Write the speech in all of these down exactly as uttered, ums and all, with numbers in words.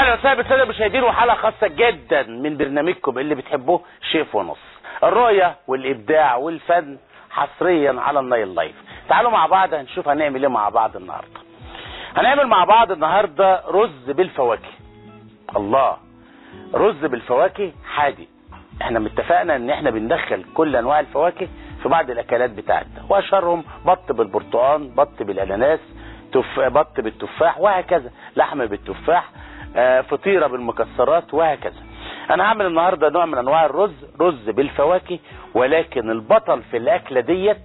اهلا وسهلا بالساده المشاهدين وحلقه خاصه جدا من برنامجكم اللي بتحبوه شيف ونص، الرؤيه والابداع والفن حصريا على النايل لايف. تعالوا مع بعض هنشوف هنعمل ايه مع بعض النهارده. هنعمل مع بعض النهارده رز بالفواكه. الله، رز بالفواكه حادق. احنا متفقنا ان احنا بندخل كل انواع الفواكه في بعض الاكلات بتاعتنا، واشهرهم بط بالبرتقال، بط بالاناناس، تف... بط بالتفاح وهكذا، لحم بالتفاح، آه، فطيره بالمكسرات وهكذا. انا هعمل النهارده نوع من انواع الرز، رز بالفواكه، ولكن البطل في الاكله ديت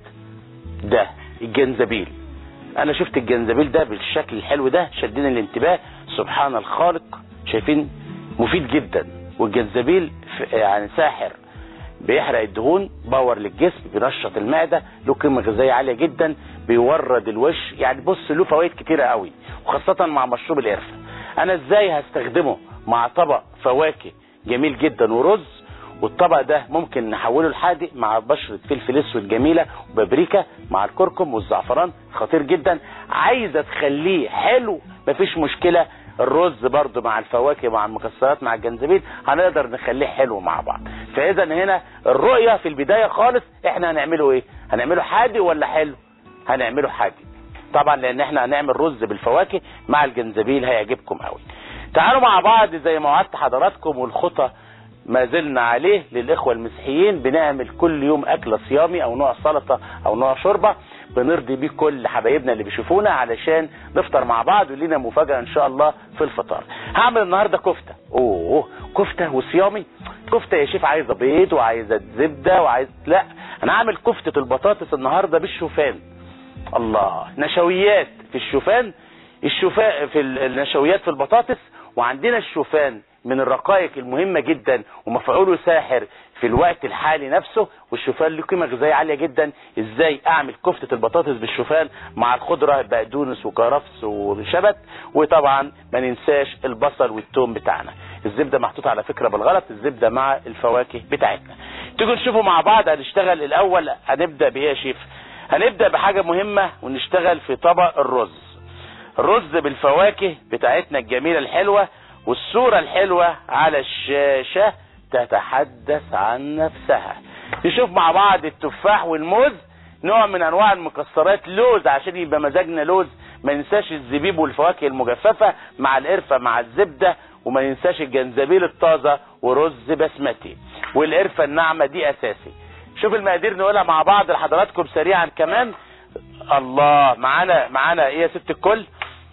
ده الجنزبيل. انا شفت الجنزبيل ده بالشكل الحلو ده شدني الانتباه، سبحان الخالق. شايفين مفيد جدا، والجنزبيل يعني ساحر، بيحرق الدهون، باور للجسم، بينشط المعده، له قيمه غذائيه عاليه جدا، بيورد الوش، يعني بص له فوائد كتيره قوي، وخاصه مع مشروب القرفه. انا ازاي هستخدمه مع طبق فواكه جميل جدا ورز، والطبق ده ممكن نحوله لحادق مع بشره فلفل اسود جميله وبابريكا مع الكركم والزعفران، خطير جدا. عايزه تخليه حلو مفيش مشكله، الرز برضو مع الفواكه مع المكسرات مع الجنزبيل هنقدر نخليه حلو مع بعض. فاذا هنا الرؤيه في البدايه خالص احنا هنعمله ايه؟ هنعمله حادق ولا حلو؟ هنعمله حادق طبعا، لان احنا هنعمل رز بالفواكه مع الجنزبيل، هيعجبكم قوي. تعالوا مع بعض زي ما وعدت حضراتكم، والخطه ما زلنا عليه للاخوه المسيحيين، بنعمل كل يوم اكله صيامي او نوع سلطه او نوع شوربه بنرضي بيه كل حبايبنا اللي بيشوفونا علشان نفطر مع بعض ولينا مفاجاه ان شاء الله في الفطار. هعمل النهارده كفته. اوه كفته وصيامي؟ كفته يا شيف عايزه بيض وعايزه زبده وعايز، لا انا هعمل كفته البطاطس النهارده بالشوفان. الله، نشويات في الشوفان، الشوفان في النشويات في البطاطس، وعندنا الشوفان من الرقائق المهمه جدا ومفعوله ساحر في الوقت الحالي نفسه، والشوفان له قيمه غذائيه عاليه جدا. ازاي اعمل كفته البطاطس بالشوفان مع الخضره بقدونس وكرفس وشبت، وطبعا ما ننساش البصل والثوم بتاعنا. الزبده محطوطه على فكره بالغلط، الزبده مع الفواكه بتاعتنا. تيجوا نشوفوا مع بعض. هنشتغل الاول، هنبدا بايه يا شيف؟ هنبدا بحاجه مهمه ونشتغل في طبق الرز، الرز بالفواكه بتاعتنا الجميله الحلوه، والصوره الحلوه على الشاشه تتحدث عن نفسها. نشوف مع بعض التفاح والموز، نوع من انواع المكسرات، لوز عشان يبقى مزاجنا لوز، ما ننساش الزبيب والفواكه المجففه مع القرفه مع الزبده، وما ننساش الجنزبيل الطازه، ورز بسمتي، والقرفه الناعمه دي اساسي. شوف المقادير نقولها مع بعض لحضراتكم سريعا كمان. الله، معانا معانا ايه يا ست الكل؟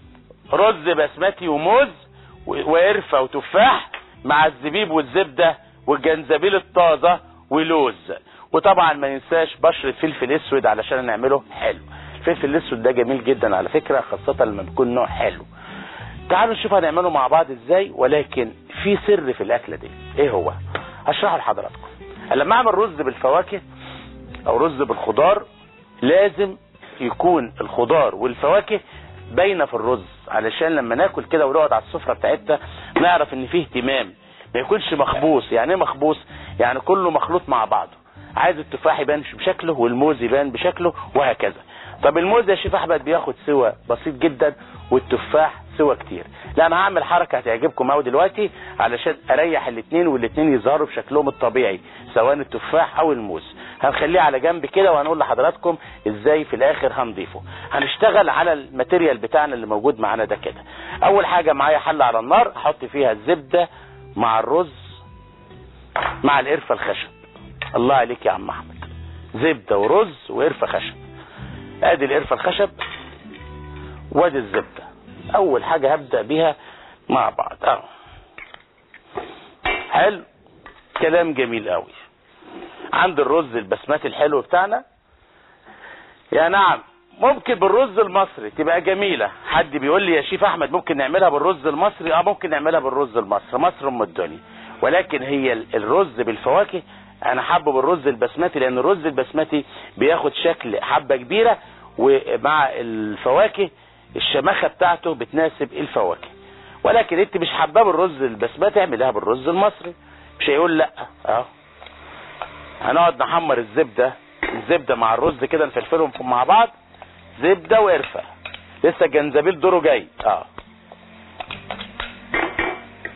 رز بسمتي وموز وقرفه وتفاح مع الزبيب والزبده والجنزبيل الطازه ولوز، وطبعا ما ننساش بشره فلفل اسود علشان نعمله حلو. الفلفل الاسود ده جميل جدا على فكره، خاصه لما بيكون نوع حلو. تعالوا نشوف هنعمله مع بعض ازاي، ولكن في سر في الاكله دي. ايه هو؟ هشرحه لحضراتكم. لما اعمل رز بالفواكه او رز بالخضار، لازم يكون الخضار والفواكه باينه في الرز، علشان لما ناكل كده ونقعد على السفره بتاعتنا نعرف ان فيه اهتمام، ما يكونش مخبوص. يعني ايه مخبوص؟ يعني كله مخلوط مع بعضه. عايز التفاح يبان بشكله والموز يبان بشكله وهكذا. طب الموز يا شيف احمد بياخد سوى بسيط جدا، والتفاح سوى كتير. لا انا هعمل حركه هتعجبكم قوي دلوقتي علشان اريح الاثنين والاثنين يظهروا بشكلهم الطبيعي، سواء التفاح او الموز. هنخليه على جنب كده وهنقول لحضراتكم ازاي في الاخر هنضيفه. هنشتغل على الماتيريال بتاعنا اللي موجود معانا ده كده. اول حاجه معايا حله على النار، احط فيها الزبده مع الرز مع القرفه الخشب. الله عليك يا عم احمد، زبده ورز وقرفه خشب. ادي القرفه الخشب وادي الزبده. اول حاجه هبدا بيها مع بعض. اه حلو، كلام جميل قوي. عند الرز البسمتي الحلو بتاعنا، يا نعم ممكن بالرز المصري تبقى جميله. حد بيقول لي يا شيف احمد ممكن نعملها بالرز المصري؟ اه ممكن نعملها بالرز المصري، مصر ام الدنيا. ولكن هي الرز بالفواكه انا حابه بالرز البسمتي، لان الرز البسمتي بياخد شكل حبه كبيره، ومع الفواكه الشماخه بتاعته بتناسب الفواكه. ولكن انت مش حابه بالرز البسمتي اعملها بالرز المصري، مش هيقول لا. اه هنقعد نحمر الزبده الزبده مع الرز كده، نفلفلهم مع بعض، زبده وقرفه. لسه الجنزبيل دوره جاي. اه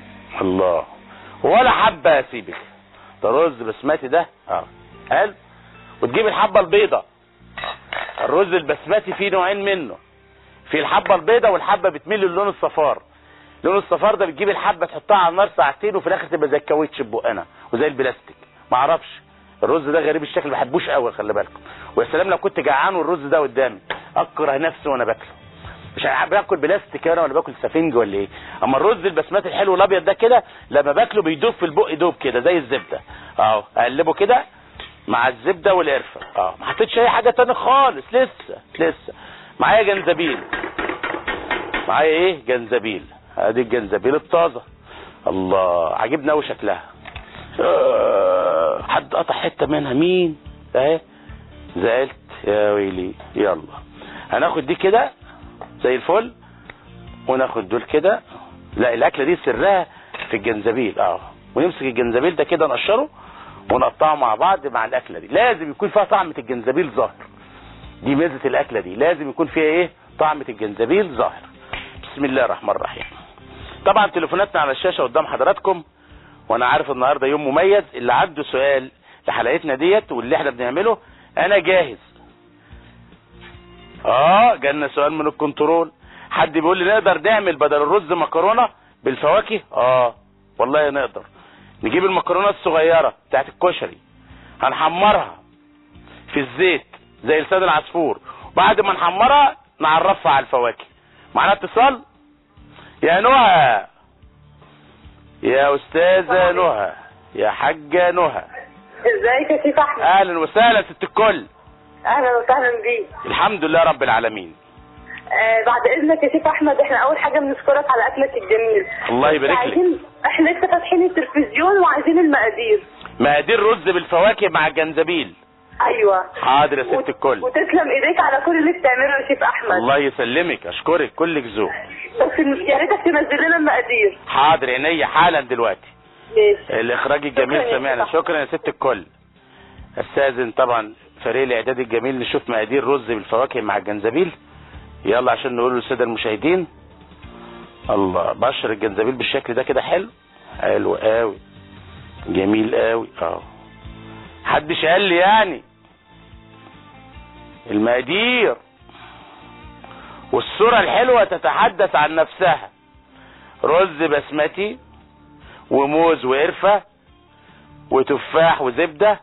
الله، ولا حبه اسيبك. ده رز بسمتي ده اه حلو. وتجيب الحبه البيضاء. الرز البسمتي فيه نوعين منه، في الحبه البيضاء والحبه بتميل للون الصفار. لون الصفار ده بتجيب الحبه تحطها على النار ساعتين وفي الاخر تبقى زي الكاوتش ببقنا وزي البلاستيك. ما اعرفش الرز ده غريب الشكل، ما بحبوش قوي، خلي بالكم. ويا سلام لو كنت جعان والرز ده قدامي، اكره نفسي وانا باكله. مش باكل بلاستيك انا ولا باكل سفنج ولا ايه. اما الرز البسمتي الحلو الابيض ده كده لما باكله بيدوب في البق دوب كده زي الزبده. اهو اقلبه كده مع الزبده والقرفه. اه ما حطيتش اي حاجه تاني خالص. لسه لسه معايا جنزبيل. معايا ايه؟ جنزبيل. ادي الجنزبيل الطازه. الله عجبنا قوي شكلها. أه حد قطع حته منها. مين؟ اهي زعلت يا ويلي. يلا هناخد دي كده زي الفل وناخد دول كده. لا الاكله دي سرها في الجنزبيل. اه ونمسك الجنزبيل ده كده نقشره ونقطعه مع بعض مع الاكله دي. لازم يكون فيها طعمه الجنزبيل ظاهر. دي ميزه الاكله دي، لازم يكون فيها ايه؟ طعمه الجنزبيل ظاهر. بسم الله الرحمن الرحيم. طبعا تليفوناتنا على الشاشه قدام حضراتكم، وانا عارف النهارده يوم مميز. اللي عنده سؤال لحلقتنا ديت واللي احنا بنعمله انا جاهز. اه جالنا سؤال من الكنترول، حد بيقول لي نقدر نعمل بدل الرز مكرونه بالفواكه؟ اه والله نقدر. نجيب المكرونه الصغيره بتاعت الكشري، هنحمرها في الزيت زي لسان العصفور، وبعد ما نحمرها نعرفها على الفواكه. معانا اتصال؟ يا نهى، يا استاذه نهى، يا حاجه نهى. ازيك يا شيخ احمد؟ اهلا وسهلا ست الكل. اهلا وسهلا بيك. الحمد لله رب العالمين. آه بعد اذنك يا شيخ احمد، احنا اول حاجه بنشكرك على اكلك الجميل. الله يبارك لك. عايزين احنا لسه فاتحين التلفزيون وعايزين المقادير. مقادير رز بالفواكه مع الجنزبيل. ايوه حاضر يا ست الكل. وتسلم ايديك على كل اللي بتعمله يا شيخ احمد. الله يسلمك، اشكرك، كلك ذوق. بس يا ريتك تنزل لنا المقادير. حاضر عينيا حالا دلوقتي. ماشي. الاخراج الجميل سمعنا. شكرا يا ست الكل. استاذن طبعا فريق الاعداد الجميل نشوف مقادير رز بالفواكه مع الجنزبيل. يلا عشان نقول للساده المشاهدين. الله، بشر الجنزبيل بالشكل ده كده حلو حلو قوي جميل قوي. اه محدش قال لي يعني المقادير، والصوره الحلوه تتحدث عن نفسها. رز بسمتي وموز وقرفه وتفاح وزبده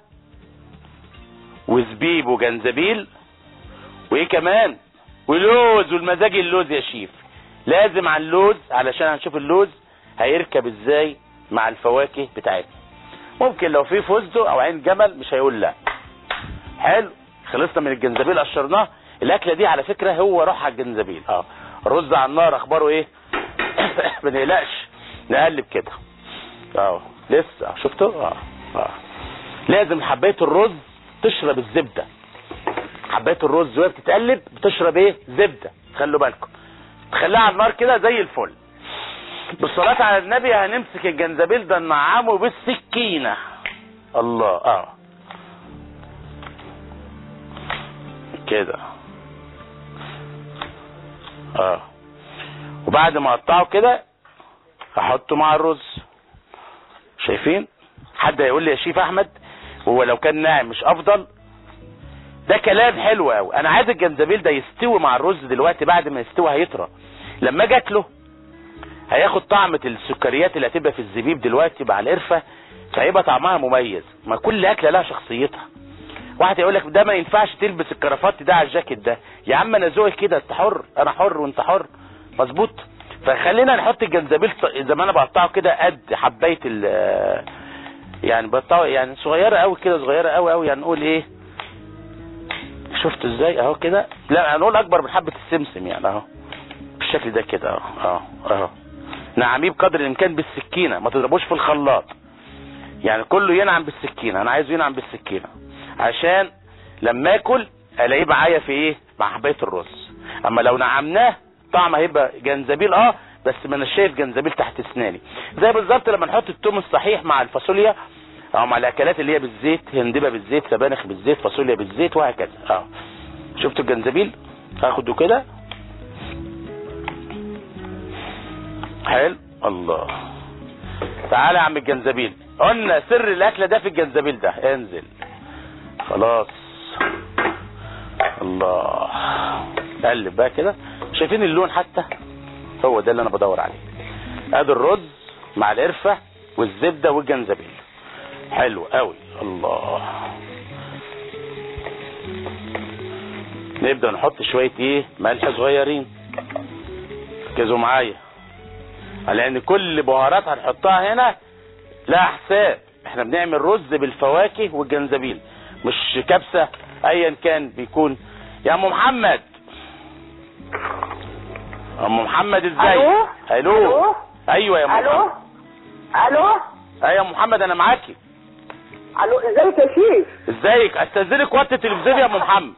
وزبيب وجنزبيل وايه كمان ولوز، والمزاج اللوز يا شيف. لازم عن اللوز علشان هنشوف اللوز هيركب ازاي مع الفواكه بتاعتنا. ممكن لو في فستق او عين جمل مش هيقول لا. حلو، خلصنا من الجنزبيل قشرناه. الاكله دي على فكره هو روحها الجنزبيل. اه الرز على النار اخباره ايه؟ ما نقلقش، نقلب كده. اه لسه شفتوا؟ اه اه لازم حبايه الرز تشرب الزبده. حبايه الرز وهي بتتقلب بتشرب ايه؟ زبده. خلوا بالكم، تخليها على النار كده زي الفل. بالصلاه على النبي هنمسك الجنزبيل ده ننعمه بالسكينه. الله. اه كده. اه وبعد ما اقطعه كده احطه مع الرز. شايفين؟ حد هيقول لي يا شيف احمد هو لو كان ناعم مش افضل؟ ده كلام حلو قوي. انا عايز الجنزبيل ده يستوي مع الرز دلوقتي. بعد ما يستوي هيطرى، لما اجي اكله هياخد طعمة السكريات اللي هتبقى في الزبيب دلوقتي مع القرفه، فهيبقى طعمها مميز. ما كل اكله لها شخصيتها. واحد يقول لك ده ما ينفعش تلبس الكرافات ده على الجاكيت ده. يا عم انا ذوقي كده، انت حر، انا حر وانت حر. مظبوط. فخلينا نحط الجنزبيل زي ما انا بقطعه كده قد حبايه ال يعني بقطعه يعني صغيره قوي كده، صغيره قوي قوي. يعني نقول ايه؟ شفت ازاي؟ اهو كده. لا هنقول اكبر من حبه السمسم يعني. اهو بالشكل ده كده. اهو اهو اهو نعميه بقدر الامكان بالسكينه، ما تضربوش في الخلاط. يعني كله ينعم بالسكينه. انا عايزه ينعم بالسكينه عشان لما اكل الاقيه معايا في ايه؟ مع حبايه الرز. اما لو نعمناه طعم هيبقى جنزبيل اه بس ما انا شايف جنزبيل تحت اسناني. زي بالظبط لما نحط التوم الصحيح مع الفاصوليا او مع الاكلات اللي هي بالزيت، هندبه بالزيت، سبانخ بالزيت، فاصوليا بالزيت، وهكذا. اه شفتوا الجنزبيل؟ هاخده كده حلو. الله تعالى يا عم الجنزبيل، قلنا سر الاكله ده في الجنزبيل ده. انزل خلاص. الله، قلب بقى كده. شايفين اللون؟ حتى هو ده اللي انا بدور عليه. ادي الرز مع القرفه والزبده والجنزبيل، حلو قوي. الله، نبدا نحط شويه ايه، ملح صغيرين. ركزوا معايا، لان كل بهارات هنحطها هنا لها حساب. احنا بنعمل رز بالفواكه والجنزبيل، مش كبسه ايا كان بيكون. يا ام محمد، ام محمد ازاي؟ الو الو. ايوه يا ام الو محمد. الو ايوه يا ام محمد، انا معاكي. الو، ازيك يا شيف؟ ازيك؟ استاذنك وطي التلفزيون يا ام محمد،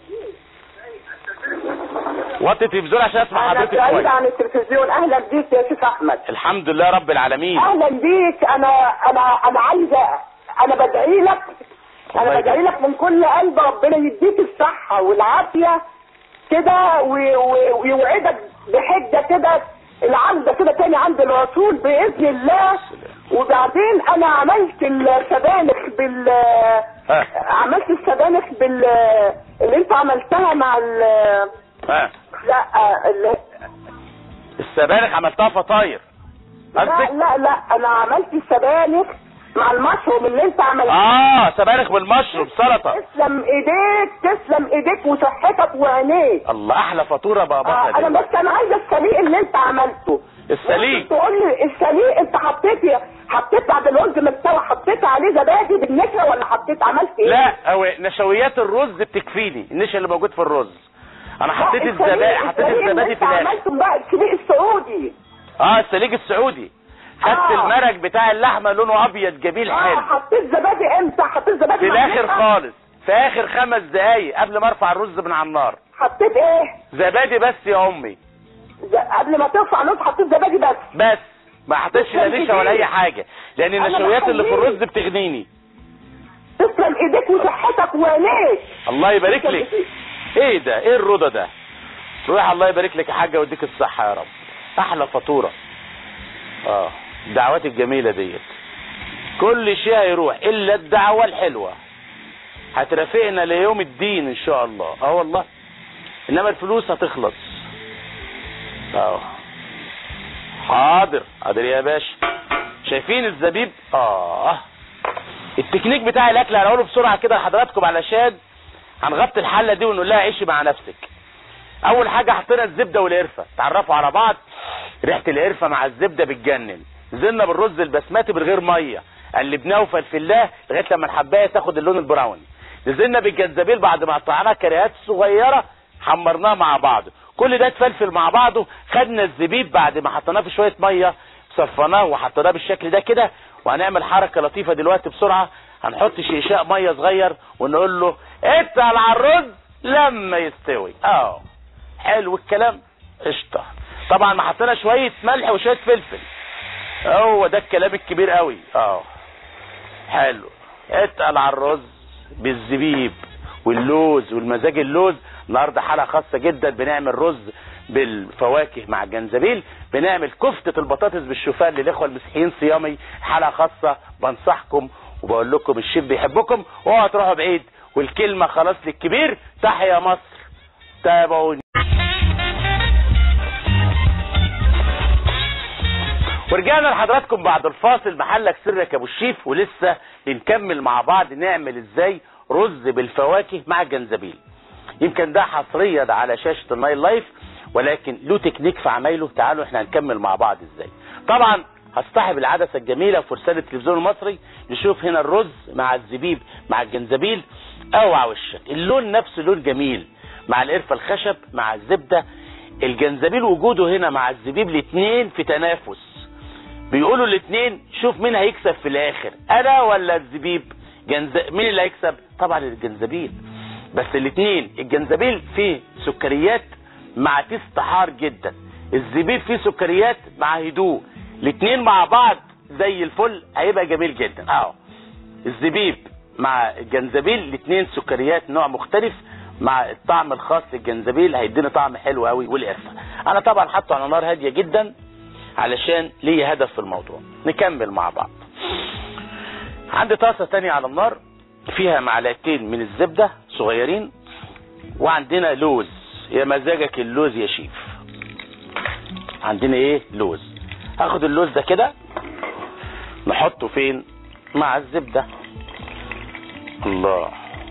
وطي التلفزيون عشان اسمع حضرتك انا كويس. بعيد عن التلفزيون. اهلا بيك يا شيف احمد. الحمد لله رب العالمين. اهلا بيك. انا انا انا عايزه، انا بدعي لك، انا بدعي لك من كل قلب ربنا يديك الصحه والعافيه كده، ويوعدك بحجه كده العودة كده تاني عند الرسول بإذن الله. وبعدين أنا عملت السبانخ بال ها. عملت السبانخ بال اللي أنت عملتها مع ال ها. لا ال... السبانخ عملتها فطاير. لا لا لا أنا عملت السبانخ مع المشروم اللي أنت عملتها. اه سبانخ بالمشروم سلطة. تسلم ايديك، تسلم ايديك وصحتك وعينيك. الله، احلى فاتورة بابا. آه انا بس انا عايزه السليق اللي انت عملته. السليق؟ تقول لي السليق انت حطيت حطيت بعد الرز مستوى حطيت عليه زبادي بالنشا ولا حطيت عملت ايه؟ لا، هو نشويات الرز بتكفيني، النشا اللي موجود في الرز. انا حطيت الزبادي، حطيت الزبادي في الاخر. عملته بقى السليق السعودي. اه السليق السعودي. خدت آه. المرق بتاع اللحمه لونه ابيض جميل حلو. اه حطيت زبادي امتى؟ حطيت زبادي في الاخر خالص، في اخر خمس دقايق قبل ما ارفع الرز من على النار. حطيت ايه؟ زبادي بس يا امي. قبل ما ترفع الرز حطيت زبادي بس بس ما حطيتش لا نشا ولا اي حاجه، لان النشويات اللي في الرز بتغنيني. تسلم ايديك وصحتك وعينيك. الله يبارك لك. ايه ده؟ ايه الرضا ده؟ روح الله يبارك لك يا حاجه ويديك الصحه يا رب. احلى فاتوره. اه الدعوات الجميله ديت كل شيء هيروح الا الدعوه الحلوه، هترافقنا ليوم الدين ان شاء الله. اه والله، انما الفلوس هتخلص. اه حاضر حاضر يا باشا. شايفين الزبيب؟ اه التكنيك بتاع الاكل هنقوله بسرعه كده لحضراتكم علشان هنغطي الحله دي ونقول لها عيشي مع نفسك. اول حاجه حطينا الزبده والقرفه، تعرفوا على بعض. ريحه القرفه مع الزبده بتجنن. نزلنا بالرز البسمتي من غير ميه، قلبناه وفلفلناه لغايه لما الحبايه تاخد اللون البراوني. نزلنا بالجنزبيل بعد ما قطعناه كريهات صغيره، حمرناه مع بعض. كل ده اتفلفل مع بعضه. خدنا الزبيب بعد ما حطيناه في شويه ميه، صفناه وحطيناه بالشكل ده كده. وهنعمل حركه لطيفه دلوقتي بسرعه. هنحط شيشاء ميه صغير ونقول له اتقل على الرز لما يستوي. اه حلو الكلام. قشطه. طبعا ما حطينا شويه ملح وشويه فلفل، هو ده الكلام الكبير قوي. اه حلو. اتقل على الرز بالزبيب واللوز والمزاج اللوز. النهارده حلقه خاصه جدا، بنعمل رز بالفواكه مع الجنزبيل، بنعمل كفته البطاطس بالشوفان للاخوه المسيحيين صيامي. حلقه خاصه بنصحكم وبقول لكم الشيف بيحبكم، واوعوا تروحوا بعيد. والكلمه خلاص للكبير، تحيا مصر. تابعوني. ورجعنا لحضراتكم بعد الفاصل. محلك سرك يا ابو الشيف، ولسه بنكمل مع بعض نعمل ازاي رز بالفواكه مع الجنزبيل. يمكن ده حصريا ده على شاشه النايل لايف، ولكن له تكنيك في عمايله. تعالوا احنا هنكمل مع بعض ازاي. طبعا هصطحب العدسه الجميله في رساله التلفزيون المصري، نشوف هنا الرز مع الزبيب مع الجنزبيل. اوعى وشك، اللون نفسه لون جميل مع القرفه الخشب مع الزبده. الجنزبيل وجوده هنا مع الزبيب الاثنين في تنافس. بيقولوا الاثنين شوف مين هيكسب في الاخر، انا ولا الزبيب. جنز... مين اللي هيكسب؟ طبعا الجنزبيل. بس الاثنين، الجنزبيل فيه سكريات مع تيست حار جدا، الزبيب فيه سكريات مع هدوء. الاثنين مع بعض زي الفل، هيبقى جميل جدا. اهو الزبيب مع الجنزبيل، الاثنين سكريات نوع مختلف مع الطعم الخاص للجنزبيل، هيدينا طعم حلو قوي. والقرفه انا طبعا حاطه على نار هاديه جدا علشان ليه هدف في الموضوع. نكمل مع بعض. عندي طاسة تانية على النار فيها معلقتين من الزبدة صغيرين، وعندنا لوز. يا مزاجك اللوز يا شيف. عندنا ايه؟ لوز. هاخد اللوز ده كده نحطه فين؟ مع الزبدة. الله،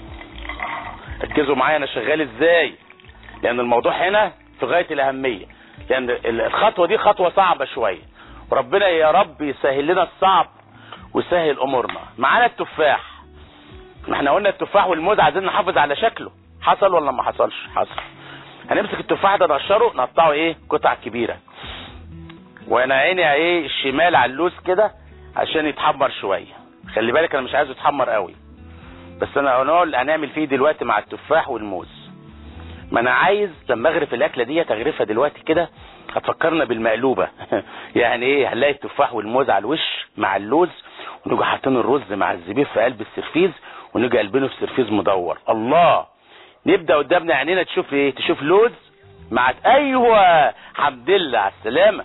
ركزوا معايا انا شغال ازاي، لان الموضوع هنا في غاية الاهمية، لان الخطوة دي خطوة صعبة شوية، وربنا يا رب يسهل لنا الصعب ويسهل امورنا. معانا التفاح. احنا قلنا التفاح والموز عايزين نحافظ على شكله، حصل ولا ما حصلش؟ حصل. هنمسك التفاح ده نقشره نقطعه ايه؟ قطع كبيرة، وانا عيني ايه الشمال على اللوز كده عشان يتحمر شوية. خلي بالك انا مش عايزه يتحمر قوي، بس انا هنقول هنعمل فيه دلوقتي مع التفاح والموز. ما انا عايز لما اغرف الاكله دي تغرفها دلوقتي كده هتفكرنا بالمقلوبه. يعني ايه؟ هنلاقي التفاح والموز على الوش مع اللوز، ونيجي حاطين الرز مع الزبيب في قلب السرفيز، ونيجي قلبينه في سرفيز مدور. الله، نبدا قدامنا عينينا تشوف ايه؟ تشوف لوز مع ايوه، حمد لله على السلامه.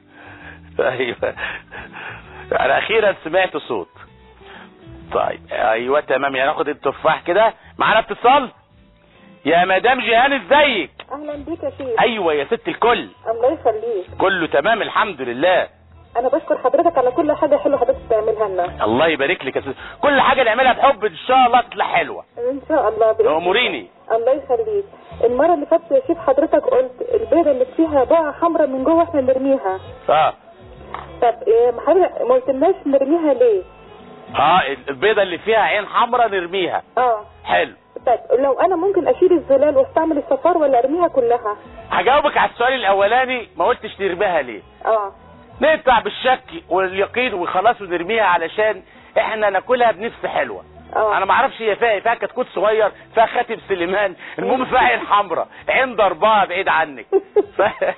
ايوه انا اخيرا سمعت صوت. طيب ايوه تمام. يعني ناخد التفاح كده. معانا اتصال. يا مدام جيهان ازيك؟ اهلا بيك يا شيخ. ايوه يا ست الكل. الله يخليك. كله تمام الحمد لله. انا بشكر حضرتك على كل حاجه حلوه حضرتك بتعملها لنا. الله يبارك لك يا ست. كل حاجه نعملها بحب ان شاء الله تطلع حلوه ان شاء الله. اموريني. الله يخليك. المره اللي فاتت يا شيخ حضرتك قلت البيضه اللي فيها بقعه حمراء من جوه احنا نرميها. اه طب إيه حضرتك ما قلتلناش نرميها ليه؟ اه البيضه اللي فيها عين حمراء نرميها. اه حلو. طيب لو انا ممكن اشيل الزلال واستعمل الصفار ولا ارميها كلها؟ هجاوبك على السؤال الاولاني، ما قلتش نرميها ليه. اه نقطع بالشك واليقين وخلاص ونرميها علشان احنا ناكلها بنفس حلوه. اه انا ما اعرفش هي فيها فيها كتكوت صغير، فيها خاتم سليمان، المهم فيها عين حمراء، عين ضربها بعيد عنك. ف...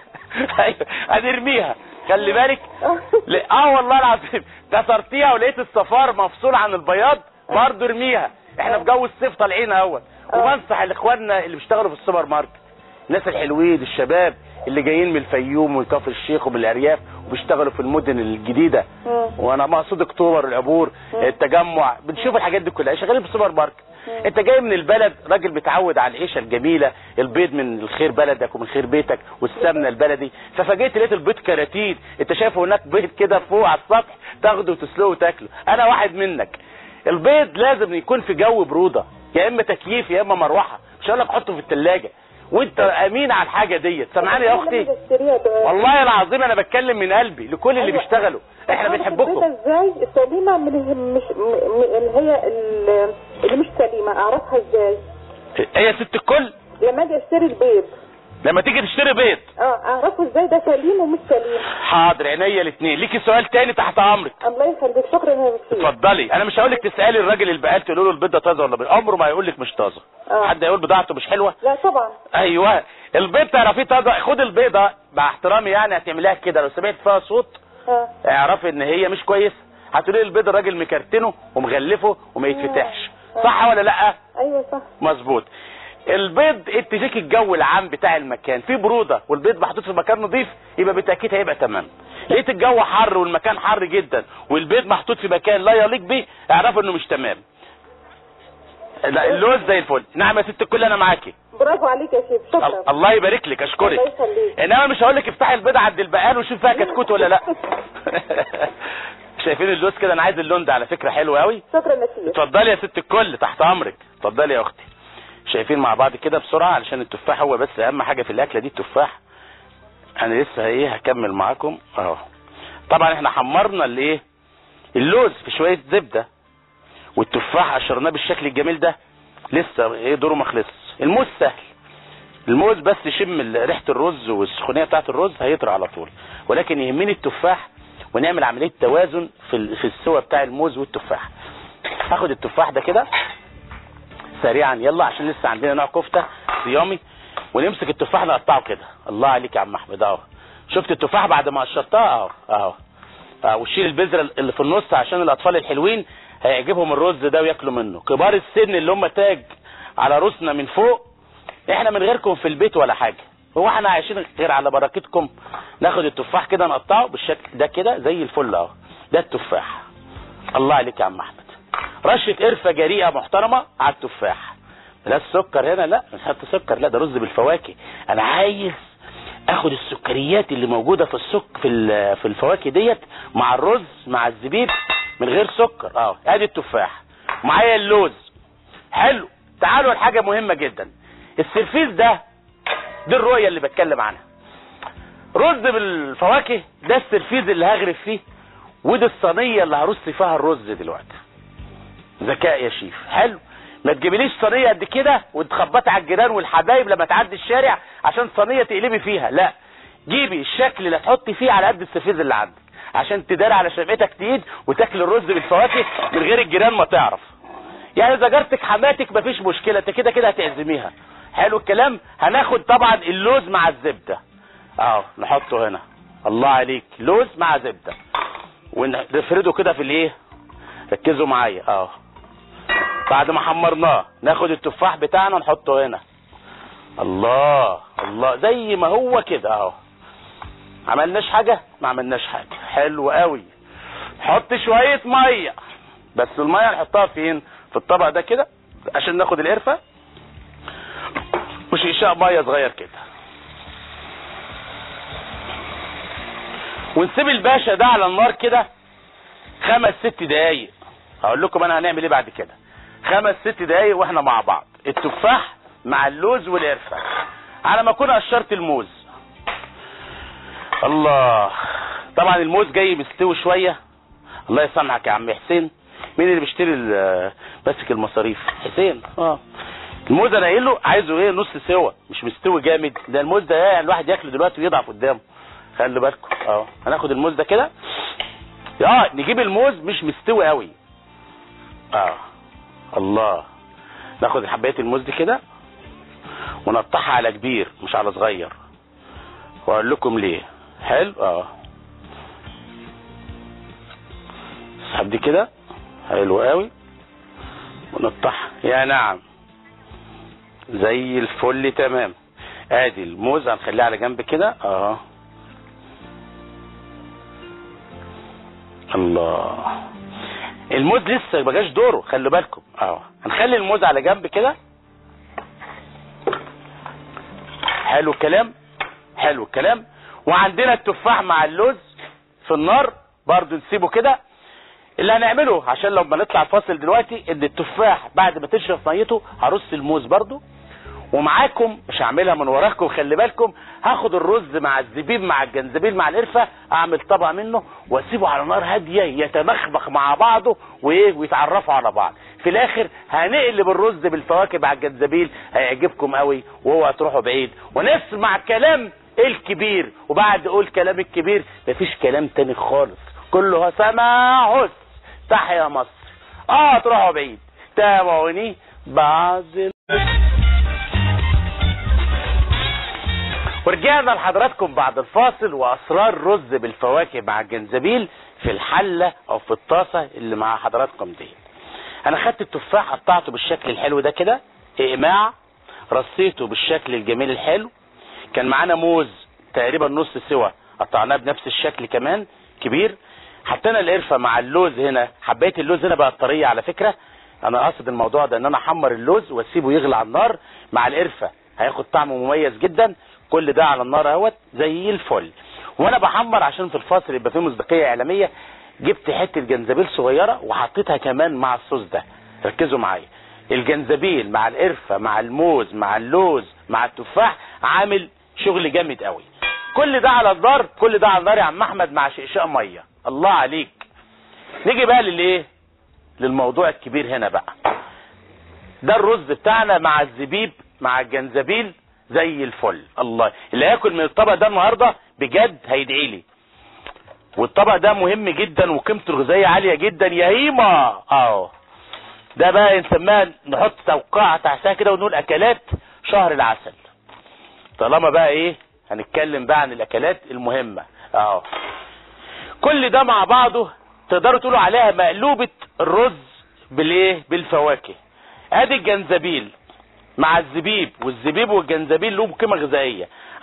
هنرميها. خلي بالك. ل... اه والله العظيم كسرتيها ولقيت الصفار مفصول عن البياض برضه ارميها. احنا في جو الصيف طالعين اهوت. وبنصح لاخواننا اللي بيشتغلوا في السوبر ماركت، الناس الحلوين الشباب اللي جايين من الفيوم ومن كفر الشيخ ومن الارياف وبيشتغلوا في المدن الجديده، وانا مقصود اكتوبر، العبور، التجمع، بنشوف الحاجات دي كلها شغالين في السوبر ماركت. انت جاي من البلد راجل متعود على العيشه الجميله، البيض من الخير بلدك ومن خير بيتك والسمنه البلدي، ففاجئت لقيت البيض كراتين. انت شايف هناك بيض كده فوق على السطح تاخده وتسلقه وتاكله. انا واحد منك. البيض لازم يكون في جو بروده، يا اما تكييف يا اما مروحه، مش هقول لك حطه في الثلاجه. وانت امين على الحاجه ديت. سامعاني يا اختي؟ والله العظيم انا بتكلم من قلبي لكل اللي بيشتغلوا، احنا بنحبكم. ازاي السليمه من مش اللي هي اللي مش سليمه اعرفها ازاي؟ هي ست الكل لما اجي اشتري البيض، لما تيجي تشتري بيض اه اعرفه ازاي ده سليم ومش سليم؟ حاضر عينيا الاثنين. ليكي سؤال تاني تحت امرك. الله يخليك. شكرا يا دكتور. اتفضلي. انا مش هقول لك تسالي الراجل البقال تقول له البيض ده طازه ولا بيض، عمره ما هيقول لك مش طازه. آه. حد هيقول بضاعته مش حلوه؟ لا طبعا. ايوه البيض تعرفيه طازه. خد البيضه مع احترامي يعني هتعمليها كده، لو سمعت فيها صوت اه اعرفي ان هي مش كويسه. هتقولي البيض الراجل مكرتنه ومغلفه وما يتفتحش. صح ولا لا؟ ايوه صح مظبوط. البيض انت ليك الجو العام بتاع المكان في بروده، والبيض محطوط في مكان نظيف، يبقى بالتاكيد هيبقى تمام. لقيت الجو حر والمكان حر جدا والبيض محطوط في مكان لا يليق بيه، اعرفوا انه مش تمام. لا اللوز زي الفل. نعم يا ست الكل انا معاكي. برافو عليك يا شيخ. شكرا. الله يبارك لك. اشكرك. الله يخليك. انما مش هقول لك افتحي البيضه عند البقال وشوف فيها كتكوت ولا لا. شايفين اللوز كده؟ انا عايز اللون ده على فكره حلو قوي. شكرا يا شيخ. اتفضلي يا ست الكل تحت امرك. اتفضلي يا اختي. شايفين مع بعض كده بسرعه علشان التفاح هو بس اهم حاجه في الاكله دي التفاح. انا لسه ايه هكمل معاكم اهو. طبعا احنا حمرنا الايه اللوز في شويه زبده، والتفاح قشرناه بالشكل الجميل ده، لسه ايه دوره ما خلصش. الموز سهل. الموز بس يشم ريحه الرز والسخونيه بتاعه الرز هيطرى على طول، ولكن يهمني التفاح ونعمل عمليه توازن في في السوى بتاع الموز والتفاح. هاخد التفاح ده كده سريعا يلا عشان لسه عندنا نوع كفته صيامي، ونمسك التفاح نقطعه كده. الله عليك يا عم احمد اهو. شفت التفاح بعد ما قشرتها اهو اهو اهو. وشيل البذره اللي في النص عشان الاطفال الحلوين هيعجبهم الرز ده وياكلوا منه. كبار السن اللي هم تاج على راسنا من فوق، احنا من غيركم في البيت ولا حاجه، هو احنا عايشين غير على بركتكم؟ ناخد التفاح كده نقطعه بالشكل ده كده زي الفل اهو. ده التفاح. الله عليك يا عم احمد. رشه قرفه جريئه محترمه على التفاح. لا السكر هنا، لا مش هحط سكر، لا ده رز بالفواكه. انا عايز اخد السكريات اللي موجوده في السك في في الفواكه ديت مع الرز مع الزبيب من غير سكر. اه ادي التفاح معايا اللوز. حلو. تعالوا لحاجه مهمه جدا. السرفيس ده دي الرؤيه اللي بتكلم عنها. رز بالفواكه ده السرفيس اللي هغرف فيه، ودي الصينيه اللي هرص فيها الرز دلوقتي. ذكاء يا شيف. حلو. ما تجيبليش صينيه قد كده وتخبطي على الجيران والحبايب لما تعدي الشارع عشان صينيه تقلبي فيها. لا، جيبي الشكل اللي تحطي فيه على قد السرفيس اللي عندك عشان تداري على شقتك تقيد وتاكل الرز بالفواكه من غير الجيران ما تعرف. يعني اذا جارتك حماتك مفيش مشكله، انت كده كده هتعزميها. حلو الكلام. هناخد طبعا اللوز مع الزبده. اهو نحطه هنا. الله عليك. لوز مع زبده ونفرده كده في الايه، ركزوا معايا. اهو بعد ما حمرناه ناخد التفاح بتاعنا نحطه هنا. الله الله زي ما هو كده اهو. عملناش حاجه؟ ما عملناش حاجه. حلو قوي. حط شويه ميه، بس الميه نحطها فين؟ في الطبق ده كده عشان ناخد القرفه وشيشاء ميه صغير كده، ونسيب الباشا ده على النار كده خمس ست دقايق. هقول لكم انا هنعمل ايه بعد كده. خمس ست دقايق واحنا مع بعض. التفاح مع اللوز والقرفه على ما اكون قشرت الموز. الله. طبعا الموز جاي مستوي شويه. الله يسامحك يا عم حسين. مين اللي بيشتري ماسك المصاريف؟ حسين. اه الموز انا قايل له عايزه ايه، نص سوا، مش مستوي جامد. ده الموز ده يعني الواحد ياكله دلوقتي ويضعف قدامه. خلي بالكم. اه هناخد الموز ده كده. اه نجيب الموز مش مستوي قوي. اه الله. ناخد حبايه الموز دي كده ونقطعها على كبير مش على صغير، واقول لكم ليه. حلو. اه اسحب دي كده. حلو قوي. ونقطعها. يا نعم زي الفل. تمام. ادي الموز هنخليه على جنب كده. اه الله. الموز لسه ما جاش دوره، خلي بالكم. اه هنخلي الموز على جنب كده. حلو الكلام. حلو الكلام. وعندنا التفاح مع اللوز في النار برضو نسيبه كده. اللي هنعمله عشان لو ما نطلع فاصل دلوقتي ان التفاح بعد ما تشرب ميته هرص الموز برضو، ومعاكم مش هعملها من وراكم خلي بالكم. هاخد الرز مع الزبيب مع الجنزبيل مع القرفه، اعمل طبق منه واسيبه على نار هاديه يتمخبخ مع بعضه وايه ويتعرفوا على بعض. في الاخر هنقلب الرز بالفواكه مع الجنزبيل. هيعجبكم قوي وهو هتروحوا بعيد. ونسمع كلام الكبير، وبعد اقول كلام الكبير مفيش كلام تاني خالص، كله سمع هس. تحيا مصر. اه تروحوا بعيد. تابعوني بعد. ورجعنا لحضراتكم بعد الفاصل واسرار رز بالفواكه مع الجنزبيل في الحله او في الطاسه اللي مع حضراتكم دي. انا خدت التفاح قطعته بالشكل الحلو ده كده اقماع، رصيته بالشكل الجميل الحلو. كان معانا موز تقريبا نص سوا قطعناه بنفس الشكل كمان كبير. حطينا القرفه مع اللوز هنا. حبايه اللوز هنا بقت طريه على فكره. انا قاصد الموضوع ده ان انا احمر اللوز واسيبه يغلي على النار مع القرفه، هياخد طعم مميز جدا. كل ده على النار اهوت زي الفل. وانا بحمر عشان في الفاصل يبقى فيه مصداقيه اعلاميه، جبت حته جنزبيل صغيره وحطيتها كمان مع الصوص ده. ركزوا معايا. الجنزبيل مع القرفه مع الموز مع اللوز مع التفاح عامل شغل جامد قوي. كل ده على النار. كل ده على النار يا عم احمد مع شقشاق ميه. الله عليك. نيجي بقى للايه، للموضوع الكبير هنا بقى. ده الرز بتاعنا مع الزبيب مع الجنزبيل زي الفل. الله. اللي هياكل من الطبق ده النهارده بجد هيدعي لي. والطبق ده مهم جدا وقيمته الغذائيه عاليه جدا يا هيما. اه ده بقى نسميها نحط توقعه تحتها كده ونقول اكلات شهر العسل. طالما بقى ايه هنتكلم بقى عن الاكلات المهمه. اه كل ده مع بعضه تقدروا تقولوا عليها مقلوبه الرز بالايه، بالفواكه. ادي الجنزبيل مع الزبيب، والزبيب والجنزبيل لهم قيمه غذائيه.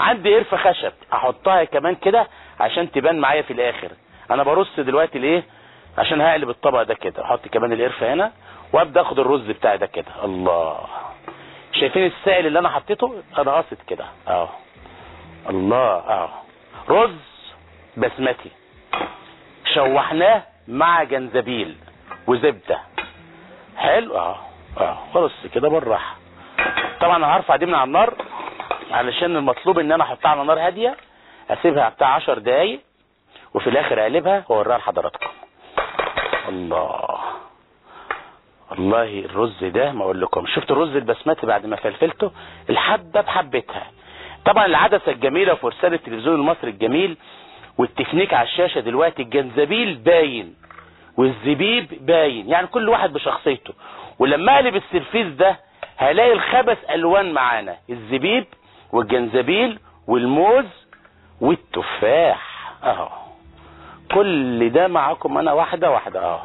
عندي قرفه خشب احطها كمان كده عشان تبان معايا في الاخر. انا برص دلوقتي ليه؟ عشان هقلب الطبق ده كده، احط كمان القرفه هنا وابدا اخد الرز بتاعي ده كده. الله، شايفين السائل اللي انا حطيته؟ انا قاصد كده اهو. الله، اهو رز بسمتي شوحناه مع جنزبيل وزبده. حلو اهو اهو. خلاص كده بالراحه. طبعا انا هرفع دي من على النار علشان المطلوب ان انا احطها على نار هاديه، اسيبها بتاع عشر دقايق وفي الاخر اقلبها واوريها لحضراتكم. الله والله الرز ده ما اقول لكم. شفت الرز البسمتي بعد ما فلفلته الحبه بحبتها. طبعا العدسه الجميله وفرسان التلفزيون المصري الجميل والتكنيك على الشاشه دلوقتي، الجنزبيل باين والزبيب باين، يعني كل واحد بشخصيته. ولما اقلب السرفيس ده هلاقي الخمس الوان معانا، الزبيب والجنزبيل والموز والتفاح اهو. كل ده معاكم انا واحده واحده اهو.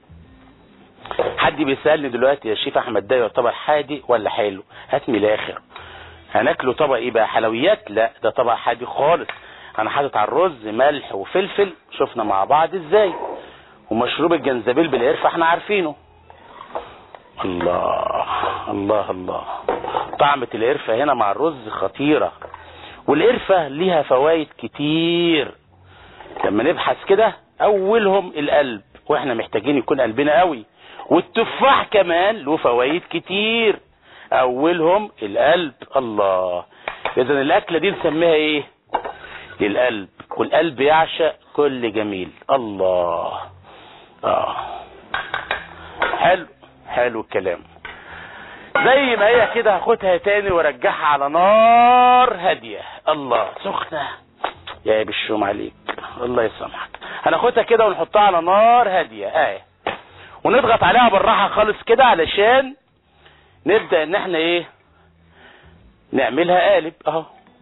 حد بيسالني دلوقتي يا شيف احمد ده يعتبر حادق ولا حلو؟ هات من الاخر. هناكله طبق ايه بقى؟ حلويات؟ لا، ده طبق حادق خالص. انا حاطط على الرز ملح وفلفل، شفنا مع بعض ازاي. ومشروب الجنزبيل بالقرفه احنا عارفينه. الله الله الله، طعمة القرفه هنا مع الرز خطيره. والقرفه ليها فوائد كتير لما نبحث كده، اولهم القلب واحنا محتاجين يكون قلبنا قوي. والتفاح كمان له فوائد كتير، اولهم القلب. الله، اذا الاكله دي نسميها ايه؟ للقلب، والقلب يعشق كل جميل. الله اه حلو حلو الكلام. زي ما هي كده هاخدها تاني وارجعها على نار هاديه. الله سخنه يا بالشوم عليك، الله يسامحك. هناخدها كده ونحطها على نار هاديه اهي، ونضغط عليها بالراحه خالص كده علشان نبدا ان احنا ايه نعملها قالب اهو،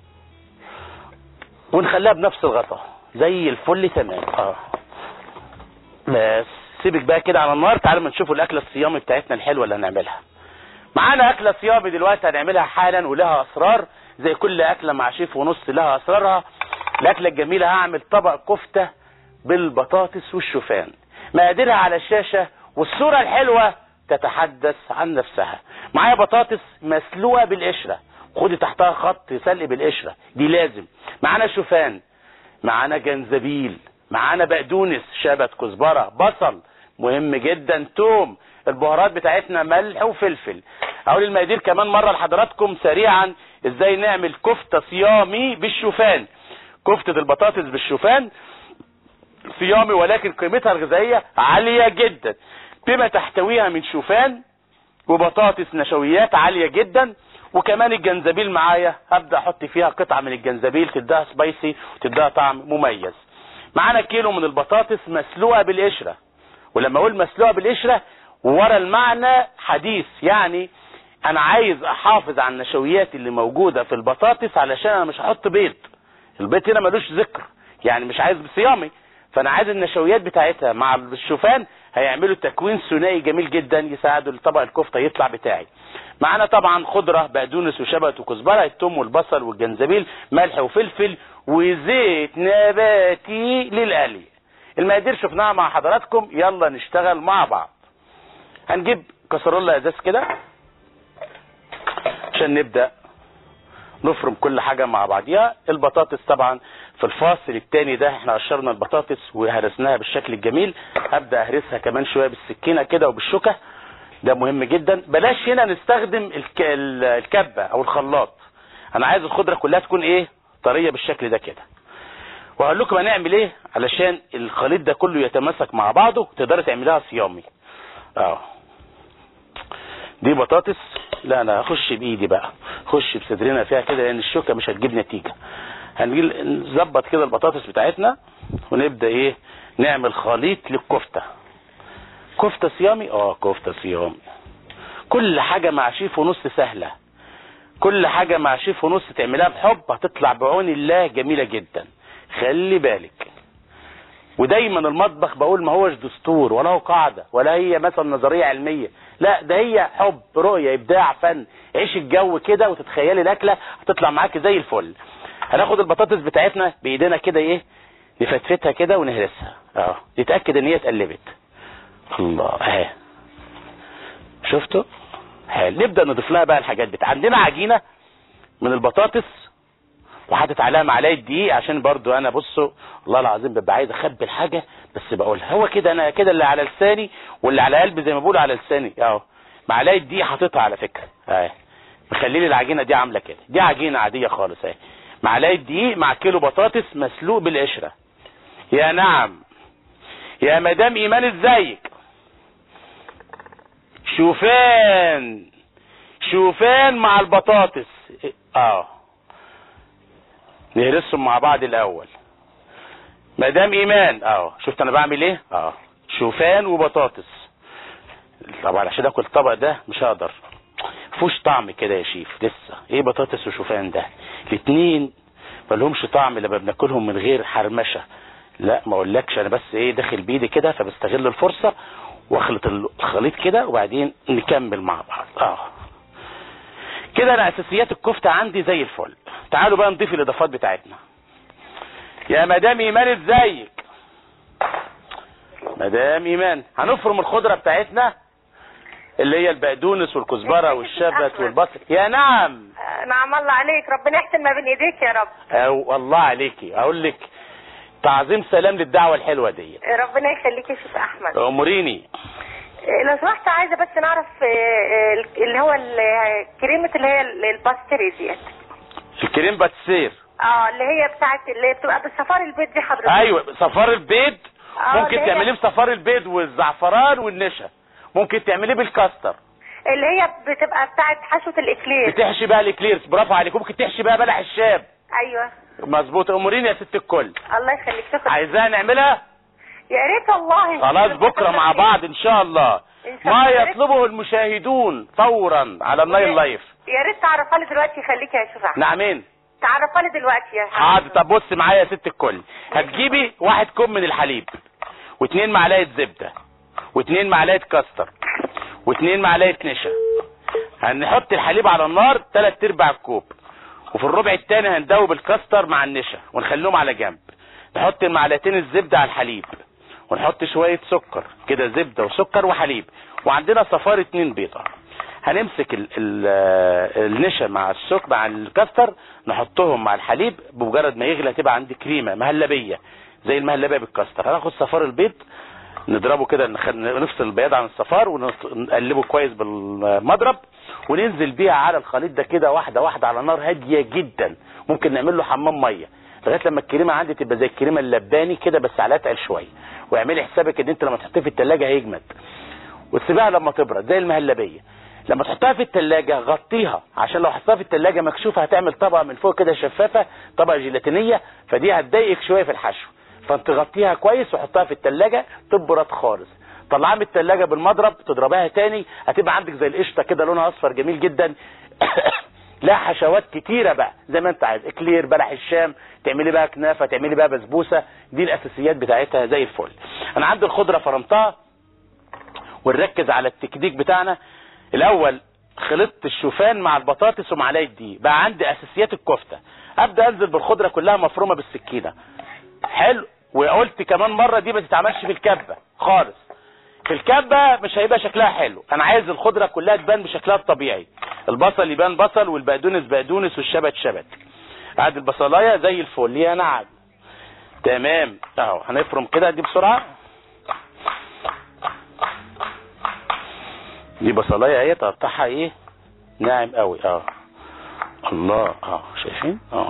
ونخليها بنفس الغطا زي الفل تمام اه. بس سيبك بقى كده على النار. تعالوا ما نشوفوا الاكله الصيامي بتاعتنا الحلوه اللي هنعملها. معانا اكله صيامي دلوقتي هنعملها حالا ولها اسرار زي كل اكله مع شيف ونص لها اسرارها. الاكله الجميله هعمل طبق كفته بالبطاطس والشوفان. مقاديرها على الشاشه والصوره الحلوه تتحدث عن نفسها. معايا بطاطس مسلوقه بالقشره، خدي تحتها خط سلق بالقشره دي لازم. معانا شوفان، معانا جنزبيل، معانا بقدونس، شبت، كزبره، بصل مهم جدا، توم. البهارات بتاعتنا ملح وفلفل. اقول المقادير كمان مره لحضراتكم سريعا ازاي نعمل كفته صيامي بالشوفان. كفته البطاطس بالشوفان صيامي ولكن قيمتها الغذائيه عاليه جدا بما تحتويها من شوفان وبطاطس نشويات عاليه جدا. وكمان الجنزبيل معايا هبدا احط فيها قطعه من الجنزبيل تديها سبايسي وتديها طعم مميز. معانا كيلو من البطاطس مسلوقه بالقشره، ولما اقول مسلوقه بالقشره ورا المعنى حديث، يعني انا عايز احافظ على النشويات اللي موجوده في البطاطس علشان انا مش هحط بيض. البيض هنا ملوش ذكر، يعني مش عايز صيامي، فانا عايز النشويات بتاعتها مع الشوفان هيعملوا تكوين ثنائي جميل جدا يساعدوا الطبق الكفته يطلع بتاعي. معانا طبعا خضره بقدونس وشبت وكزبره، الثوم والبصل والجنزبيل، ملح وفلفل وزيت نباتي للقلي. المقادير شفناها مع حضراتكم، يلا نشتغل مع بعض. هنجيب كسرولة ازاز كده عشان نبدا نفرم كل حاجه مع بعضيها. البطاطس طبعا في الفاصل الثاني ده احنا قشرنا البطاطس وهرسناها بالشكل الجميل، هبدا اهرسها كمان شويه بالسكينه كده وبالشوكه، ده مهم جدا. بلاش هنا نستخدم الكبه او الخلاط، انا عايز الخضره كلها تكون ايه طريه بالشكل ده كده. وهقول لكم هنعمل ايه علشان الخليط ده كله يتماسك مع بعضه تقدروا تعملوها صيامي اه. دي بطاطس، لا انا هخش بايدي بقى، خش بصدرنا فيها كده لان الشوكه مش هتجيب نتيجه. هنجي نظبط كده البطاطس بتاعتنا ونبدا ايه نعمل خليط للكفته. كفته صيامي اه كفته صيامي. كل حاجه مع شيف ونص سهله، كل حاجه مع شيف ونص تعملها بحب هتطلع بعون الله جميله جدا. خلي بالك، ودايما المطبخ بقول ما هوش دستور ولا هو قاعده ولا هي مثلا نظريه علميه، لا ده هي حب، رؤيه، ابداع، فن. عيش الجو كده وتتخيلي الاكله هتطلع معاكي زي الفل. هناخد البطاطس بتاعتنا بايدينا كده ايه، نفتفتها كده ونهرسها اه، نتاكد ان هي اتقلبت. الله اهي شفتوا؟ حلو. نبدا نضيف لها بقى الحاجات بتاع. عندنا عجينه من البطاطس وحاطط عليها معلقه دقيق، عشان برضو انا بصوا والله العظيم ببقى عايز اخبي الحاجه بس بقولها، هو كده انا كده اللي على لساني واللي على قلبي زي ما بقولوا على لساني اهو. معلقه دقيق حاططها على فكره اهي، مخليلي العجينه دي عامله كده. دي عجينه عاديه خالص اهي، معلقه دقيق مع كيلو بطاطس مسلوق بالقشره. يا نعم يا مدام ايمان ازيك؟ شوفان شوفان مع البطاطس اه، نهرسهم مع بعض الاول. مدام ايمان اه، شفت انا بعمل ايه اه، شوفان وبطاطس. طبعا عشان اكل الطبق ده مش هقدر، مفيهوش طعم كده يا شيف لسه. ايه بطاطس وشوفان ده؟ الاتنين مالهمش طعم لما بناكلهم من غير حرمشه. لا ما اقولكش، انا بس ايه داخل بايدي كده فبستغل الفرصه واخلط الخليط كده وبعدين نكمل مع بعض اه. كده انا اساسيات الكفته عندي زي الفل. تعالوا بقى نضيف الاضافات بتاعتنا. يا مدام ايمان ازيك؟ مدام ايمان هنفرم الخضره بتاعتنا اللي هي البقدونس والكزبره والشبت والبصل. يا نعم نعم الله عليك، ربنا يحسن ما بين ايديك يا رب. او الله عليكي، اقول لك تعظيم سلام للدعوه الحلوه دي. ربنا يخليك يا شيخ احمد. اموريني. لو سمحت عايزه بس نعرف اللي هو الكريمه اللي هي الباستري ديت. الكريم باتسير اه اللي هي بتاعت اللي بتبقى بالصفار البيض دي حضرتك. ايوه صفار البيض. ممكن تعمليه بصفار البيض والزعفران والنشا، ممكن تعمليه بالكاستر اللي هي بتبقى بتاعت حشوه الاكلير. بتحشي بقى الاكلير، برافو عليك. ممكن تحشي بقى بلح الشام. ايوه مظبوط. اموريني يا ست الكل. الله يخليك. شكرا. عايزاها نعملها؟ يا ريت والله. خلاص بكره مع بعض ان شاء الله. ما يطلبه المشاهدون فورا على النايل لايف. يا ريت تعرفها لي دلوقتي. خليك يا شيخ احمد. نعمين تعرفها لي دلوقتي يا حاضر. طب بص معايا يا ست الكل، هتجيبي واحد كوب من الحليب واثنين معلقه زبده واثنين معلقه كاستر واثنين معلقه نشا. هنحط الحليب على النار ثلاث ارباع الكوب، وفي الربع الثاني هندوب الكاستر مع النشا ونخليهم على جنب. نحط المعلقتين الزبده على الحليب ونحط شويه سكر كده، زبده وسكر وحليب، وعندنا صفار اتنين بيضه. هنمسك ال ال النشا مع السكر مع الكاستر نحطهم مع الحليب، بمجرد ما يغلى تبقى عندي كريمه مهلبيه زي المهلبيه بالكاستر. هناخد صفار البيض نضربه كده، نفصل البياض عن الصفار ونقلبه كويس بالمضرب وننزل بيها على الخليط ده كده واحده واحده على نار هاديه جدا. ممكن نعمل له حمام ميه لغايه لما الكريمه عندي تبقى زي الكريمه اللباني كده بس على اتقل شويه. واعملي حسابك ان انت لما تحطيه في الثلاجه هيجمد، وتسيبها لما تبرد زي المهلبيه. لما تحطها في الثلاجه غطيها، عشان لو حطها في الثلاجه مكشوفه هتعمل طبقه من فوق كده شفافه، طبقه جيلاتينيه، فدي هتضايقك شويه في الحشو. فانت غطيها كويس وحطها في الثلاجه تبرد خالص. طلعها من الثلاجه بالمضرب تضربها تاني، هتبقى عندك زي القشطه كده لونها اصفر جميل جدا. لا حشوات كتيره بقى زي ما انت عايز، اكلير، بلح الشام، تعملي بقى كنافه، تعملي بقى بسبوسه. دي الاساسيات بتاعتها زي الفل. انا عندي الخضره فرمتها، ونركز على التكنيك بتاعنا. الاول خلطت الشوفان مع البطاطس ومعلقه دقيق، بقى عندي اساسيات الكفته. ابدا انزل بالخضره كلها مفرومه بالسكينه. حلو. وقلت كمان مره دي ما تتعملش في الكبه خالص، في الكبه مش هيبقى شكلها حلو. انا عايز الخضره كلها تبان بشكلها الطبيعي، البصل يبان بصل والبقدونس بقدونس والشبت شبت. ادي البصلايه زي الفل. يا نعم تمام اهو. هنفرم كده دي بسرعه. دي بصلايه اهي تقطعها ايه ناعم قوي اه. الله اه شايفين اه.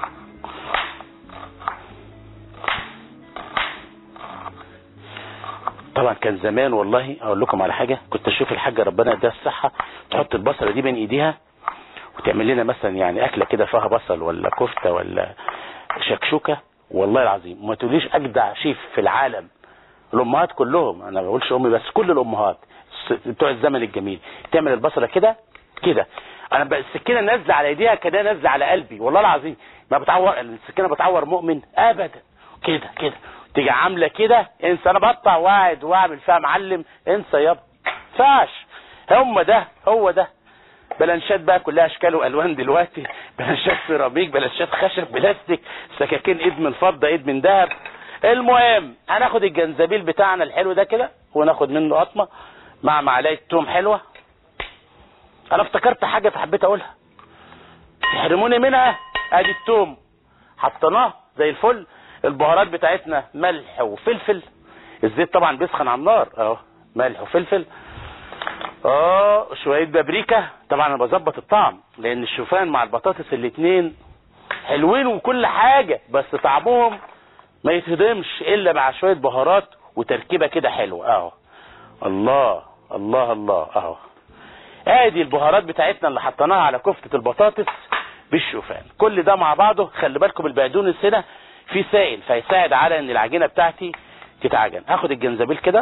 طبعا كان زمان والله اقول لكم على حاجه، كنت اشوف الحاجه ربنا يديها الصحه تحط البصله دي بين ايديها وتعمل لنا مثلا يعني اكله كده فيها بصل ولا كفته ولا شكشوكه. والله العظيم ما تقوليش اجدع شيف في العالم. الامهات كلهم، انا ما بقولش امي بس، كل الامهات بتوع الزمن الجميل تعمل البصله كده كده. انا بقى السكينه نازله على ايديها كده نازله على قلبي والله العظيم. ما بتعور السكينه بتعور مؤمن ابدا. كده كده تيجي عامله كده انسى. انا بقطع واعد واعمل فيها معلم، انسى يابا فاش. هم ده هو ده بلانشات بقى كلها اشكال والوان دلوقتي، بلانشات سيراميك، بلانشات خشب، بلاستيك، سكاكين ايد من فضه، ايد من ذهب. المهم هناخد الجنزبيل بتاعنا الحلو ده كده وناخد منه قطمه مع معلقه توم حلوه. انا افتكرت حاجه فحبيت اقولها، تحرموني منها. ادي التوم حطيناه زي الفل، البهارات بتاعتنا ملح وفلفل، الزيت طبعا بيسخن على النار اهو، ملح وفلفل، اه شويه بابريكا. طبعا انا بظبط الطعم لان الشوفان مع البطاطس الاتنين حلوين وكل حاجه، بس طعمهم ما يتهضمش الا مع شويه بهارات وتركيبه كده حلوه اهو. الله الله الله اهو. ادي البهارات بتاعتنا اللي حطيناها على كفته البطاطس بالشوفان. كل ده مع بعضه، خلي بالكم البقدونس هنا في سائل فيساعد على ان العجينه بتاعتي تتعجن. هاخد الجنزبيل كده.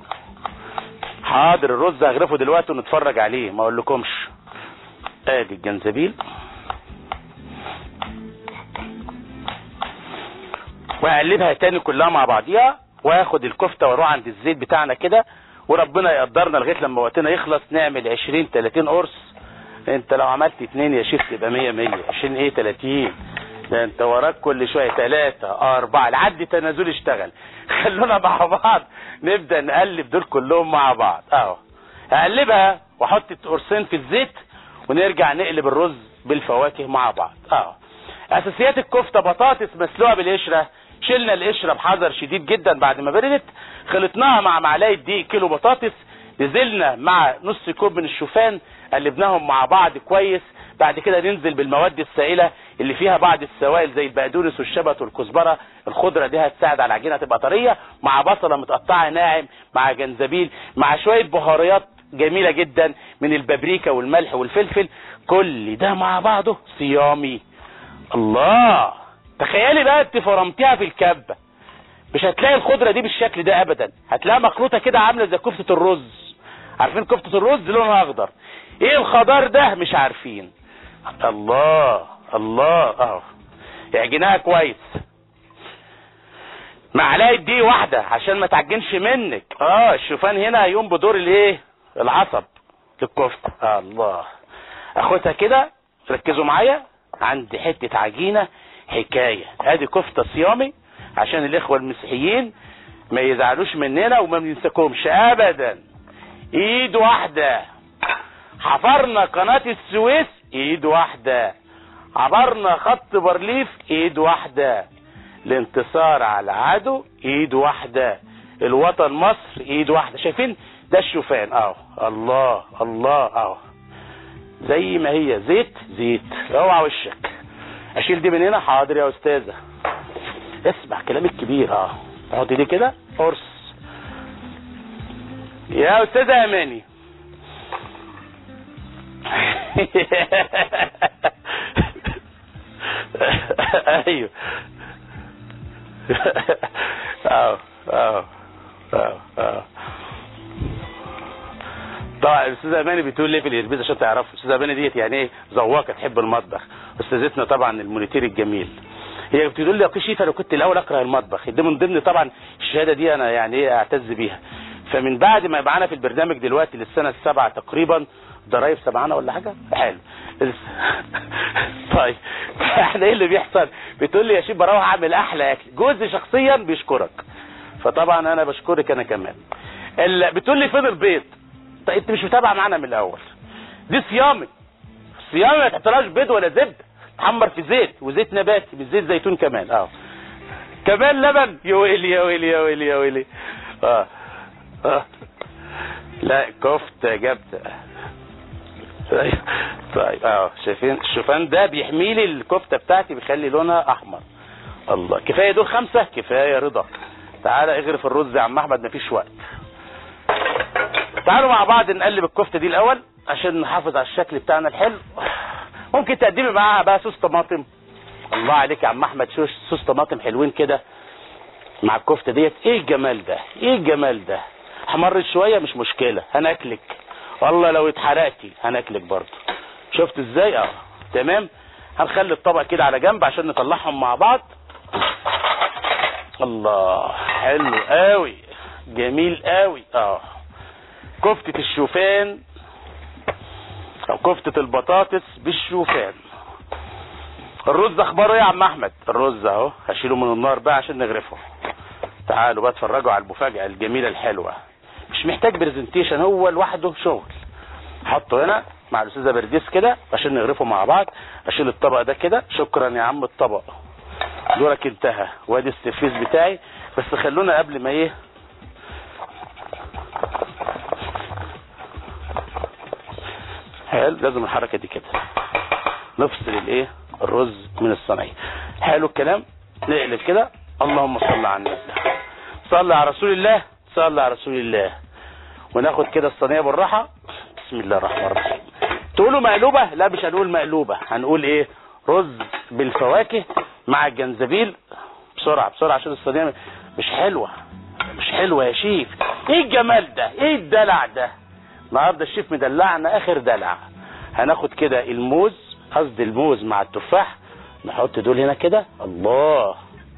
حاضر، الرز هغرفه دلوقتي ونتفرج عليه ما اقولكمش. ادي الجنزبيل واقلبها تاني كلها مع بعضيها، واخد الكفته واروح عند الزيت بتاعنا كده، وربنا يقدرنا لغايه لما وقتنا يخلص نعمل عشرين تلاتين قرص. انت لو عملت اتنين يا شيخ تبقى مية مية. عشرين ايه تلاتين؟ ده انت وراك كل شويه تلاتة اربعة لحد تنازل اشتغل. خلونا مع بعض نبدا نقلب دول كلهم مع بعض اهو. هقلبها واحط قرصين في الزيت ونرجع نقلب الرز بالفواكه مع بعض اهو. اساسيات الكفته: بطاطس مسلوقه بالقشره، شلنا القشره بحذر شديد جدا بعد ما بردت، خلطناها مع معلقه دقيق كيلو بطاطس، نزلنا مع نص كوب من الشوفان، قلبناهم مع بعض كويس. بعد كده ننزل بالمواد السائله اللي فيها بعض السوائل زي البقدونس والشبت والكزبره، الخضره دي هتساعد على العجينه تبقى طريه، مع بصله متقطعه ناعم، مع جنزبيل، مع شويه بهاريات جميله جدا من البابريكا والملح والفلفل. كل ده مع بعضه صيامي. الله، تخيلي بقى انت فرمتيها في الكبه، مش هتلاقي الخضره دي بالشكل ده ابدا، هتلاقيها مخلوطه كده عامله زي كفته الرز. عارفين كفته الرز لونها اخضر، ايه الخضار ده مش عارفين. الله الله اهو. اعجنها كويس، معلقه دي واحده عشان ما تعجنش منك. اه الشوفان هنا هيقوم بدور الايه، العصب للكفته. آه الله. اخدها كده، ركزوا معايا، عندي حته عجينه حكايه. ادي كفته صيامي عشان الاخوه المسيحيين ما يزعلوش مننا وما بننساكمش ابدا. ايد واحده. حفرنا قناه السويس ايد واحده، عبرنا خط بارليف ايد واحده، الانتصار على العدو ايد واحده، الوطن مصر ايد واحده. شايفين ده الشوفان اهو. الله الله اهو، زي ما هي زيت زيت. اوعى وشك. اشيل دي من هنا. حاضر يا استاذه. اسمع كلامي الكبير. اه حط دي كده قرص يا استاذه اماني. ايوه اه اه اه اه طبعا الاستاذه اماني بتقول ليه في الاربيز عشان تعرفوا. الاستاذه اماني ديت يعني ايه، ذواقه تحب المطبخ. استاذتنا طبعا المونيتير الجميل. هي بتقول لي يا شيف انا كنت الاول اكره المطبخ، دي من ضمن طبعا الشهاده دي انا يعني ايه اعتز بيها. فمن بعد ما معانا في البرنامج دلوقتي للسنه السابعه تقريبا، ضرايب سبعانه ولا حاجه حلو. طيب احنا ايه اللي بيحصل؟ بتقول لي يا شيف بروح اعمل احلى اكل، جوزي شخصيا بيشكرك، فطبعا انا بشكرك انا كمان. بتقول لي فين البيض؟ طيب انت مش متابعه معانا من الاول. دي صيامي. صيامي ما تحطلهاش بيض ولا زبده، تحمر في زيت، وزيت نباتي مش زيت زيتون كمان. اه كمان لبن. يا ويلي يا ويلي يا ويلي يا ويلي. اه اه لا كفته جبته. طيب طيب اه شايفين الشوفان ده بيحمي لي الكفته بتاعتي، بيخلي لونها احمر. الله، كفايه دول خمسه، كفايه رضا. تعالى اغرف الرز يا عم احمد، مفيش وقت. تعالوا مع بعض نقلب الكفته دي الاول عشان نحافظ على الشكل بتاعنا الحلو. ممكن تقدمي معاها بقى صوص طماطم. الله عليك يا عم احمد، شو صوص طماطم حلوين كده مع الكفته ديت. ايه الجمال ده، ايه الجمال ده. حمرت شويه مش مشكله، هناكلك والله. لو اتحرقتي هناكلك برضه. شفت ازاي؟ اه تمام. هنخلي الطبق كده على جنب عشان نطلعهم مع بعض. الله حلو قوي، جميل قوي. اه كفته الشوفان او كفتة البطاطس بالشوفان. الرز اخباره ايه يا عم احمد؟ الرز اهو هشيله من النار بقى عشان نغرفه. تعالوا بقى اتفرجوا على المفاجأة الجميلة الحلوة. مش محتاج برزنتيشن، هو لوحده شغل. حطه هنا مع الاستاذه برديس كده عشان نغرفه مع بعض. اشيل الطبق ده كده. شكرا يا عم الطبق، دورك انتهى. وادي السفيز بتاعي. بس خلونا قبل ما ايه حلو، لازم الحركه دي كده نفصل الايه الرز من الصينيه. حلو الكلام. نقلب كده. اللهم صل على النبي، صل على رسول الله، صل على رسول الله. وناخد كده الصينيه بالراحه. بسم الله الرحمن الرحيم. تقولوا مقلوبه؟ لا مش هنقول مقلوبه، هنقول ايه؟ رز بالفواكه مع الجنزبيل. بسرعه بسرعه عشان الصينيه مش حلوه، مش حلوه يا شيف. ايه الجمال ده؟ ايه الدلع ده؟ النهارده الشيف مدلعنا اخر دلع. هناخد كده الموز، قصدي الموز مع التفاح، نحط دول هنا كده. الله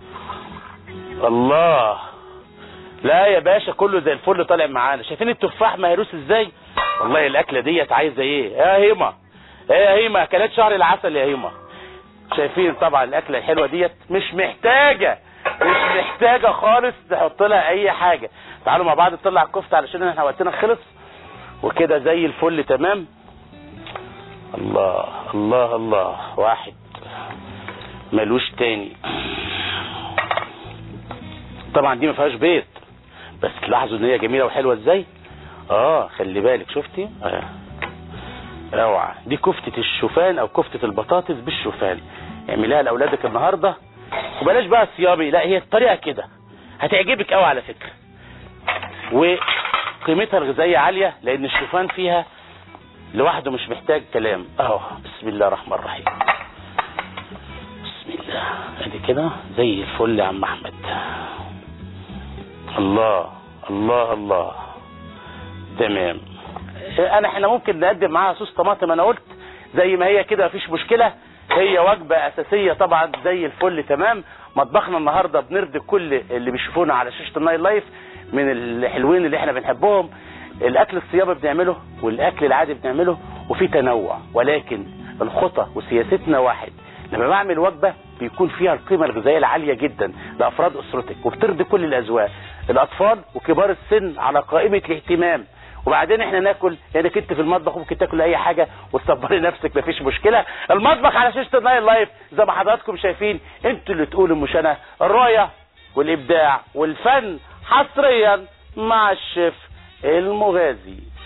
الله، لا يا باشا كله زي الفل طالع معانا. شايفين التفاح مهروس ازاي؟ والله الاكله ديت عايزه ايه يا هيما؟ ايه يا هيما؟ اكلات شهر العسل يا هيما. شايفين طبعا الاكله الحلوه ديت مش محتاجه مش محتاجه خالص تحط لها اي حاجه. تعالوا مع بعض نطلع الكفته علشان احنا وقتنا خلص. وكده زي الفل تمام. الله الله الله، واحد ملوش تاني. طبعا دي ما فيهاش بيض، بس تلاحظوا ان هي جميله وحلوه ازاي. اه خلي بالك، شفتي؟ اه روعه. دي كفته الشوفان او كفته البطاطس بالشوفان. اعمليها لاولادك النهارده، وبلاش بقى صيامي، لا هي الطريقه كده هتعجبك قوي على فكره. وقيمتها الغذائيه عاليه لان الشوفان فيها لوحده مش محتاج كلام. اهو بسم الله الرحمن الرحيم. بسم الله. ادي كده زي الفل يا عم احمد. الله الله الله، تمام. انا احنا ممكن نقدم معاها صوص طماطم، انا قلت زي ما هي كده مفيش مشكله. هي وجبه اساسيه طبعا زي الفل تمام. مطبخنا النهارده بنرضي كل اللي بيشوفونا على شاشه النايل لايف من الحلوين اللي احنا بنحبهم. الاكل الصيامي بنعمله والاكل العادي بنعمله، وفي تنوع، ولكن الخطه وسياستنا واحد. لما بعمل وجبه بيكون فيها القيمه الغذائيه العاليه جدا لافراد اسرتك، وبترضي كل الاذواق، الاطفال وكبار السن على قائمه الاهتمام. وبعدين احنا ناكل، يعني كنت في المطبخ ممكن تاكل اي حاجه وتصبري نفسك مفيش مشكله. المطبخ على شاشه النايل لايف زي ما حضراتكم شايفين، انتوا اللي تقولوا مش انا. الرؤيه والابداع والفن حصريا مع الشيف المغازي.